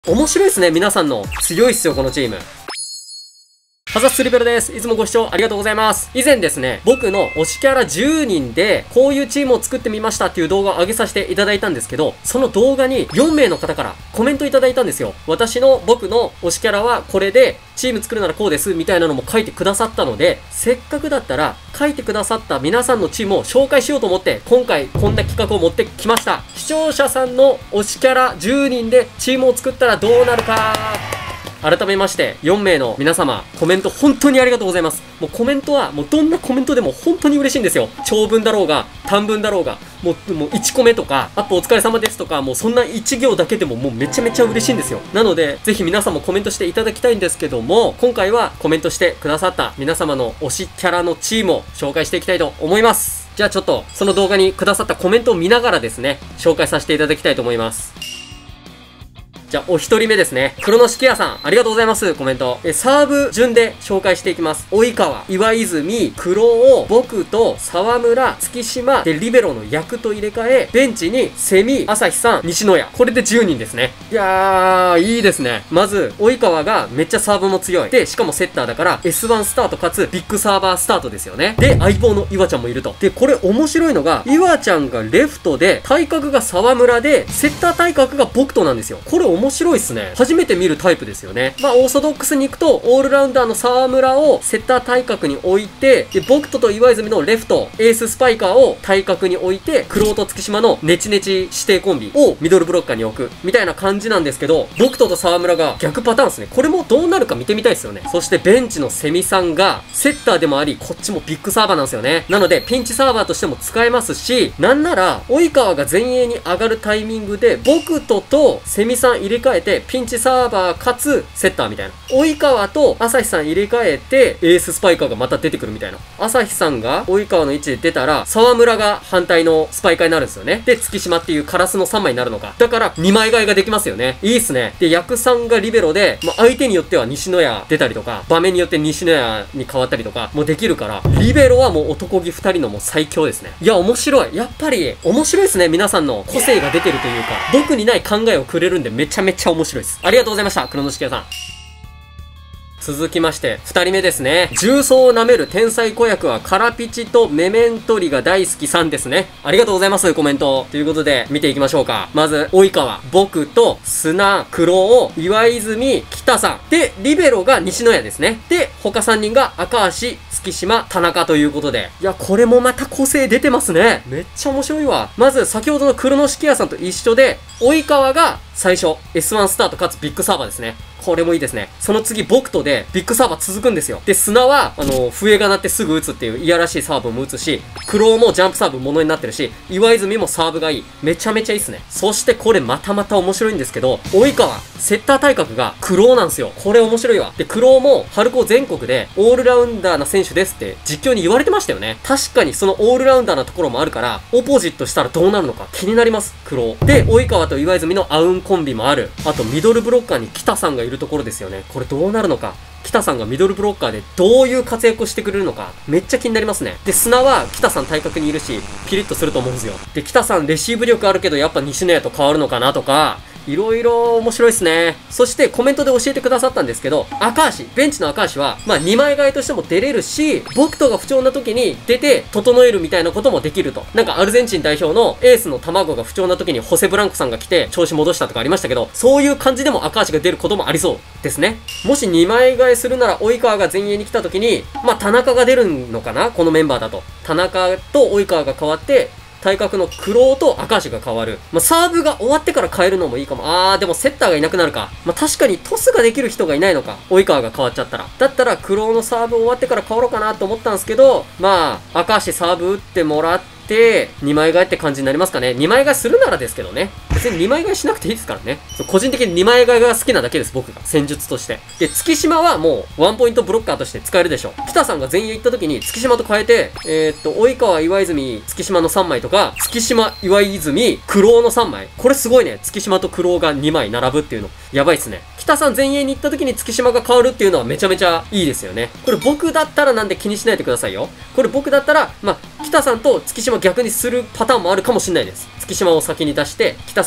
面白いですね、皆さんの。強いっすよ、このチーム。ハザスリベルです。いつもご視聴ありがとうございます。以前ですね、僕の推しキャラ10人で、こういうチームを作ってみましたっていう動画を上げさせていただいたんですけど、その動画に4名の方からコメントいただいたんですよ。僕の推しキャラはこれで、チーム作るならこうです、みたいなのも書いてくださったので、せっかくだったら、書いてくださった皆さんのチームを紹介しようと思って、今回こんな企画を持ってきました。視聴者さんの推しキャラ10人でチームを作ったらどうなるか。改めまして、4名の皆様、コメント本当にありがとうございます。もうコメントは、もうどんなコメントでも本当に嬉しいんですよ。長文だろうが、短文だろうが、もう1個目とか、アップお疲れ様ですとか、もうそんな1行だけでももうめちゃめちゃ嬉しいんですよ。なので、ぜひ皆さんもコメントしていただきたいんですけども、今回はコメントしてくださった皆様の推しキャラのチームを紹介していきたいと思います。じゃあちょっと、その動画にくださったコメントを見ながらですね、紹介させていただきたいと思います。じゃあ、お一人目ですね。黒野式屋さん、ありがとうございます。コメント。サーブ順で紹介していきます。及川、岩泉、黒尾、僕と沢村、月島、で、リベロの役と入れ替え、ベンチに、セミ、朝日さん、西野谷。これで10人ですね。いやー、いいですね。まず、及川がめっちゃサーブも強い。で、しかもセッターだから、S1 スタートかつ、ビッグサーバースタートですよね。で、相棒の岩ちゃんもいると。で、これ面白いのが、岩ちゃんがレフトで、体格が沢村で、セッター体格が僕となんですよ。これ面白いっすね。初めて見るタイプですよね。まあ、オーソドックスに行くと、オールラウンダーの沢村をセッター体格に置いて、で、僕と岩泉のレフト、エーススパイカーを体格に置いて、クローと月島のネチネチ指定コンビをミドルブロッカーに置く、みたいな感じなんですけど、僕と沢村が逆パターンですね。これもどうなるか見てみたいですよね。そしてベンチのセミさんが、セッターでもあり、こっちもビッグサーバーなんですよね。なので、ピンチサーバーとしても使えますし、なんなら、及川が前衛に上がるタイミングで、僕とセミさん入れ替えて、ピンチサーバーかつセッターみたいな。及川と朝日さん入れ替えて、エーススパイカーがまた出てくるみたいな。朝日さんが及川の位置で出たら、沢村が反対のスパイカーになるんですよね。で、月島っていうカラスの3枚になるのか。だから、2枚替えができますよね。いいっすね。で、役さんがリベロで、まあ、相手によっては西野谷出たりとか、場面によって西野谷に変わったりとか、もうできるから、リベロはもう男気2人のもう最強ですね。いや、面白い。やっぱり、面白いですね。皆さんの個性が出てるというか、僕にない考えをくれるんで、めちゃめちゃ面白いです。ありがとうございました。黒野式屋さん。続きまして、二人目ですね。重曹を舐める天才子役はカラピチとメメントリが大好きさんですね。ありがとうございます、コメント。ということで、見ていきましょうか。まず、及川、僕と砂、黒尾、岩泉、北さん。で、リベロが西野谷ですね。で、他3人が赤足、月島、田中ということで。いや、これもまた個性出てますね。めっちゃ面白いわ。まず、先ほどの黒野式屋さんと一緒で、及川が最初、S1 スタートかつビッグサーバーですね。これもいいですね。その次、僕とで、ビッグサーバー続くんですよ。で、砂は、笛が鳴ってすぐ打つっていう、いやらしいサーブも打つし、黒もジャンプサーブものになってるし、岩泉もサーブがいい。めちゃめちゃいいっすね。そしてこれまたまた面白いんですけど、及川、セッター体格が黒なんですよ。これ面白いわ。で、黒も、春高全国で、オールラウンダーな選手ですって実況に言われてましたよね。確かにそのオールラウンダーなところもあるから、オポジットしたらどうなるのか気になります。黒。で、及川と岩泉のアウンコンビもある。あと、ミドルブロッカーに北さんがいるところですよね。これどうなるのか。北さんがミドルブロッカーでどういう活躍をしてくれるのか、めっちゃ気になりますね。で、砂は北さん体格にいるし、ピリッとすると思うんですよ。で、北さんレシーブ力あるけど、やっぱ西野谷と変わるのかなとか、いろいろ面白いですね。そしてコメントで教えてくださったんですけど、赤足、ベンチの赤足は、まあ2枚替えとしても出れるし、僕とが不調な時に出て整えるみたいなこともできると。なんかアルゼンチン代表のエースの卵が不調な時にホセブランコさんが来て調子戻したとかありましたけど、そういう感じでも赤足が出ることもありそうですね。もし2枚替えするなら及川が前衛に来た時に、まあ田中が出るのかな、このメンバーだと。田中と及川が変わって、体格の黒と赤足が変わる。まあ、サーブが終わってから変えるのもいいかも。でもセッターがいなくなるか。まあ、確かにトスができる人がいないのか。及川が変わっちゃったら。だったら黒のサーブ終わってから変わろうかなと思ったんですけど、まあ、赤足サーブ打ってもらって、2枚替えって感じになりますかね。2枚替えするならですけどね。別に2枚替えしなくていいですからね。個人的に2枚替えが好きなだけです、僕が。戦術として。で、月島はもう、ワンポイントブロッカーとして使えるでしょ。北さんが前衛行った時に、月島と変えて、及川、岩泉、月島の3枚とか、月島、岩泉、黒の3枚。これすごいね。月島と黒が2枚並ぶっていうの。やばいっすね。北さん前衛に行った時に月島が変わるっていうのはめちゃめちゃいいですよね。これ僕だったらなんで気にしないでくださいよ。これ僕だったら、まあ、北さんと月島逆にするパターンもあるかもしれないです。月島を先に出して、北さん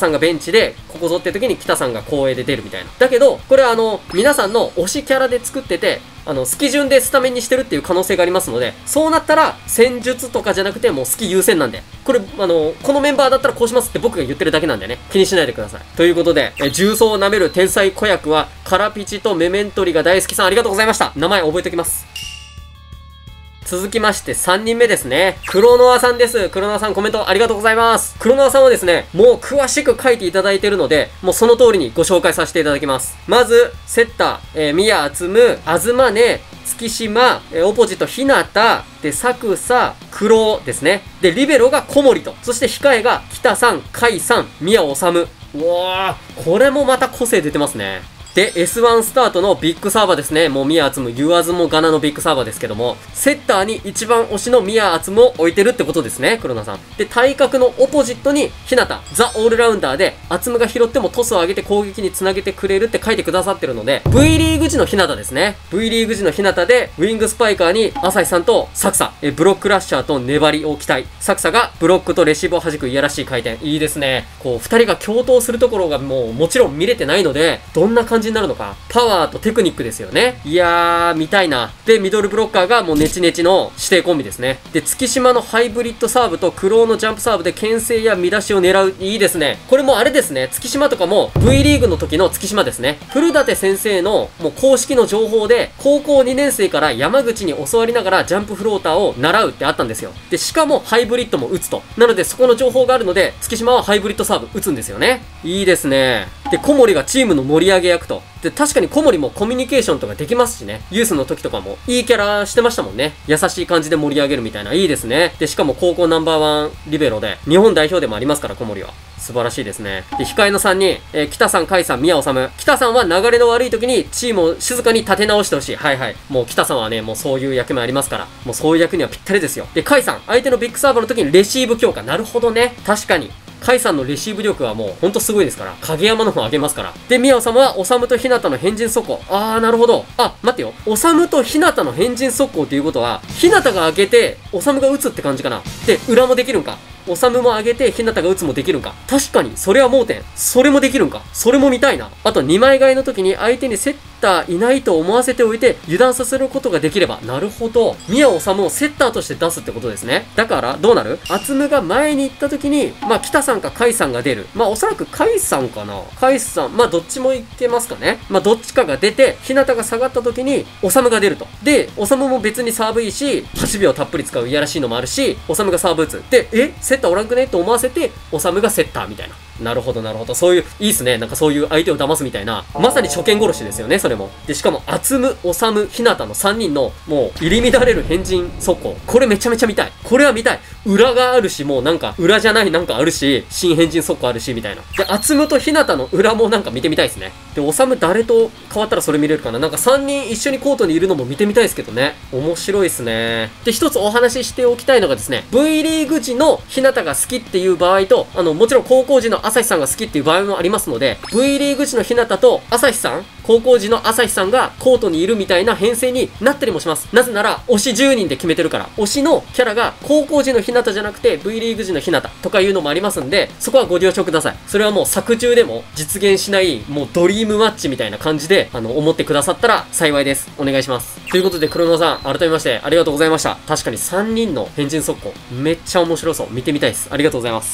さんがベンチで、ここぞって時に北さんが後衛で出るみたいな。だけど、これは皆さんの推しキャラで作ってて、好き順でスタメンにしてるっていう可能性がありますので、そうなったら、戦術とかじゃなくてもう好き優先なんで、これ、このメンバーだったらこうしますって僕が言ってるだけなんでね、気にしないでください。ということで、重曹を舐める天才子役は、カラピチとメメントリが大好きさんありがとうございました。名前覚えておきます。続きまして3人目ですね。黒ノアさんです。黒ノアさんコメントありがとうございます。黒ノアさんはですね、もう詳しく書いていただいているので、もうその通りにご紹介させていただきます。まず、セッター、宮厚む、あずまね、月島、オポジット、ひなた、で、さくさ、黒ですね。で、リベロが小森と。そして控えが、北さん、甲斐さん、宮治。うわー、これもまた個性出てますね。で、S1 スタートのビッグサーバーですね。もう宮厚む言わずもがなのビッグサーバーですけども、セッターに一番推しの宮厚むを置いてるってことですね、黒田さん。で、対角のオポジットに、ひなた、ザ・オールラウンダーで、厚むが拾ってもトスを上げて攻撃につなげてくれるって書いてくださってるので、V リーグ時のひなたですね。V リーグ時のひなたで、ウィングスパイカーに、朝日さんとサクサ、ブロックラッシャーと粘りを期待。サクサがブロックとレシーブを弾くいやらしい回転。いいですね。こう、二人が共闘するところがもちろん見れてないので、どんな感じになるのか。パワーとテクニックですよね。いやー、見たいな。で、ミドルブロッカーがもうネチネチの指定コンビですね。で、月島のハイブリッドサーブとクローのジャンプサーブで牽制や乱しを狙う。いいですね。これもあれですね。月島とかも V リーグの時の月島ですね。古舘先生のもう公式の情報で、高校2年生から山口に教わりながらジャンプフローターを習うってあったんですよ。で、しかもハイブリッドも打つと。なので、そこの情報があるので、月島はハイブリッドサーブ打つんですよね。いいですね。で、小森がチームの盛り上げ役と。で、確かに小森もコミュニケーションとかできますしね。ユースの時とかもいいキャラしてましたもんね。優しい感じで盛り上げるみたいな。いいですね。で、しかも高校ナンバーワンリベロで、日本代表でもありますから、小森は。素晴らしいですね。で、控えの3人、北さん、甲斐さん、宮治。北さんは流れの悪い時にチームを静かに立て直してほしい。はいはい。もう北さんはね、もうそういう役目ありますから。もうそういう役にはぴったりですよ。で、甲斐さん、相手のビッグサーバーの時にレシーブ強化。なるほどね。確かに。甲斐さんのレシーブ力はもうほんとすごいですから。影山の方上げますから。で、宮尾様は、おさむとひなたの変人速攻。あー、なるほど。あ、待ってよ。おさむとひなたの変人速攻っていうことは、ひなたが上げて、おさむが打つって感じかな。で、裏もできるんか。おさむも上げて、ひなたが打つもできるんか。確かに、それは盲点。それもできるんか。それも見たいな。あと、2枚替えの時に相手にセッターいないと思わせておいて、油断させることができれば。なるほど。宮尾さむをセッターとして出すってことですね。だから、どうなる？厚むが前に行った時に、まあ、北さんか甲斐さんが出る。まあ、おそらく甲斐さんかな。甲斐さん、まあ、どっちもいけますかね。まあ、どっちかが出て、ひなたが下がった時に、おさむが出ると。で、おさむも別にサーブいいし、8秒たっぷり使ういやらしいのもあるし、おさむがサーブ打つ。で、セッターおらんくねと思わせて、おさむがセッターみたいな。なるほど、なるほど。そういう、いいっすね。なんかそういう相手を騙すみたいな。まさに初見殺しですよね、それも。で、しかも、厚む、おさむ、ひなたの3人の、もう、入り乱れる変人速攻。これめちゃめちゃ見たい。これは見たい。裏があるし、もうなんか、裏じゃないなんかあるし、新変人速攻あるし、みたいな。で、厚むとひなたの裏もなんか見てみたいですね。で、おさむ誰と変わったらそれ見れるかな。なんか3人一緒にコートにいるのも見てみたいですけどね。面白いっすね。で、一つお話ししておきたいのがですね、V リーグ時のひなたが好きっていう場合と、もちろん高校時の朝日さんが好きっていう場合もありますので、V リーグ時のひなたと朝日さん、高校時の朝日さんがコートにいるみたいな編成になったりもします。なぜなら、推し10人で決めてるから、推しのキャラが高校時のひなたじゃなくて V リーグ時のひなたとかいうのもありますんで、そこはご了承ください。それはもう作中でも実現しない、もうドリームマッチみたいな感じで、思ってくださったら幸いです。お願いします。ということで、黒野さん、改めましてありがとうございました。確かに3人の変人速攻、めっちゃ面白そう。見てみたいです。ありがとうございます。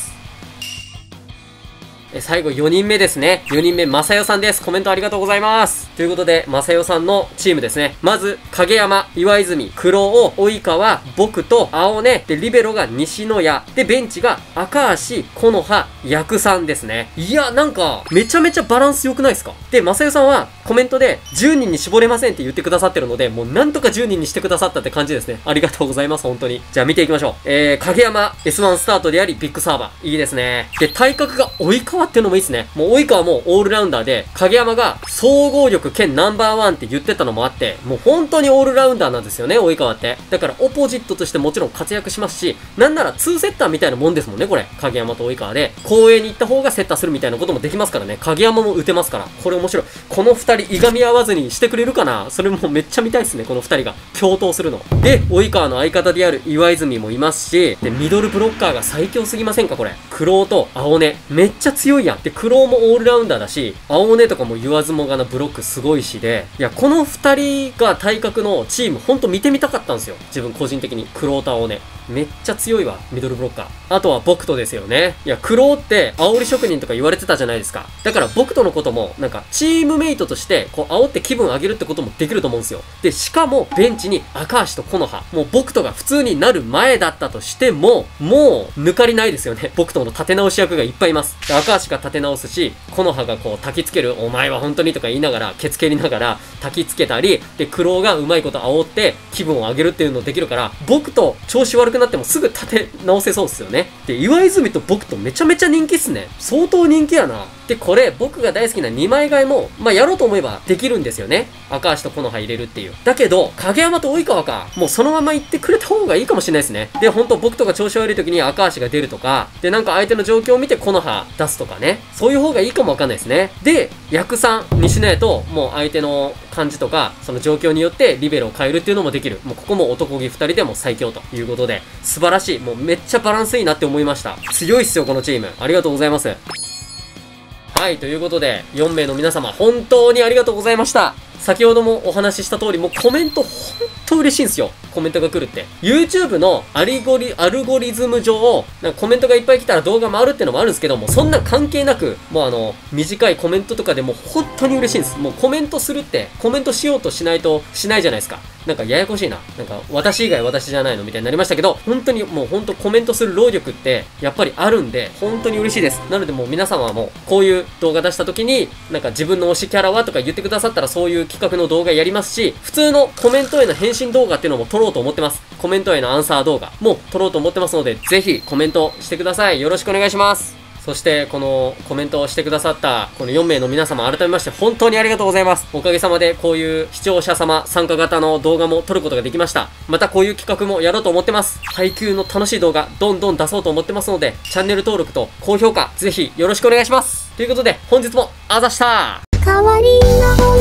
最後4人目ですね。4人目、まさよさんです。コメントありがとうございます。ということで、まさよさんのチームですね。まず、影山、岩泉、黒尾、及川、僕と青根、で、リベロが西野谷、で、ベンチが赤足、木の葉、薬さんですね。いや、なんか、めちゃめちゃバランス良くないですか？で、まさよさんはコメントで10人に絞れませんって言ってくださってるので、もうなんとか10人にしてくださったって感じですね。ありがとうございます、本当に。じゃあ見ていきましょう。影山、S1 スタートであり、ビッグサーバー。いいですね。で、体格が及川っていうのもいいですね。もう及川もオールラウンダーで、影山が総合力兼ナンバーワンって言ってたのもあって、もう本当にオールラウンダーなんですよね、及川って。だからオポジットとしてもちろん活躍しますし、なんなら2セッターみたいなもんですもんね、これ。影山と及川で。後衛に行った方がセッターするみたいなこともできますからね。影山も打てますから。これ面白い。この二人いがみ合わずにしてくれるかな？それもめっちゃ見たいですね、この二人が。共闘するの。で、及川の相方である岩泉もいますし、で、ミドルブロッカーが最強すぎませんか、これ。黒尾と青根。めっちゃ強強いやん。で、クロウもオールラウンダーだし、青根とかも言わずもがなブロックすごいしで、いや、この二人が体格のチーム、ほんと見てみたかったんですよ。自分個人的に。クロウと青根。めっちゃ強いわ、ミドルブロッカー。あとは僕とですよね。いや、クロウって煽り職人とか言われてたじゃないですか。だから僕とのことも、なんか、チームメイトとして、こう、煽って気分上げるってこともできると思うんですよ。で、しかも、ベンチに赤足と木の葉。もう僕とが普通になる前だったとしても、もう、抜かりないですよね。僕との立て直し役がいっぱいいます。で、赤足が立て直すし、木の葉がこう、焚きつける、お前は本当にとか言いながら、ケツ蹴りながら、焚きつけたり、で、クロウがうまいこと煽って、気分を上げるっていうのできるから、僕と調子悪くなってもすぐ立て直せそうっすよね。で、岩泉と僕とめちゃめちゃ人気っすね。相当人気やな。で、これ、僕が大好きな2枚替えも、まあ、やろうと思えばできるんですよね。赤足と木の葉入れるっていう。だけど、影山と及川か、もうそのまま行ってくれた方がいいかもしれないですね。で、ほんと僕とか調子悪い時に赤足が出るとか、で、なんか相手の状況を見て木の葉出すとかね。そういう方がいいかもわかんないですね。で、役3、西野へと、もう相手の感じとか、その状況によってリベロを変えるっていうのもできる。もうここも男気2人でも最強ということで、素晴らしい。もうめっちゃバランスいいなって思いました。強いっすよ、このチーム。ありがとうございます。はい、ということで、4名の皆様、本当にありがとうございました。先ほどもお話しした通り、もうコメントほんと嬉しいんですよ。コメントが来るって。YouTube のアルゴリズム上、なんかコメントがいっぱい来たら動画回るってのもあるんですけども、そんな関係なく、もう短いコメントとかでも本当に嬉しいんです。もうコメントするって、コメントしようとしないとしないじゃないですか。なんかややこしいな。なんか私以外私じゃないのみたいになりましたけど、本当にもう本当コメントする労力ってやっぱりあるんで、本当に嬉しいです。なのでもう皆様はもうこういう動画出した時に、なんか自分の推しキャラはとか言ってくださったらそういう企画の動画やりますし、普通のコメントへの返信動画っていうのも撮ろうと思ってます。コメントへのアンサー動画も撮ろうと思ってますので、ぜひコメントしてください。よろしくお願いします。そして、このコメントをしてくださった、この4名の皆様、改めまして本当にありがとうございます。おかげさまで、こういう視聴者様参加型の動画も撮ることができました。またこういう企画もやろうと思ってます。配給の楽しい動画、どんどん出そうと思ってますので、チャンネル登録と高評価、ぜひよろしくお願いします。ということで、本日もあざした。 代わりの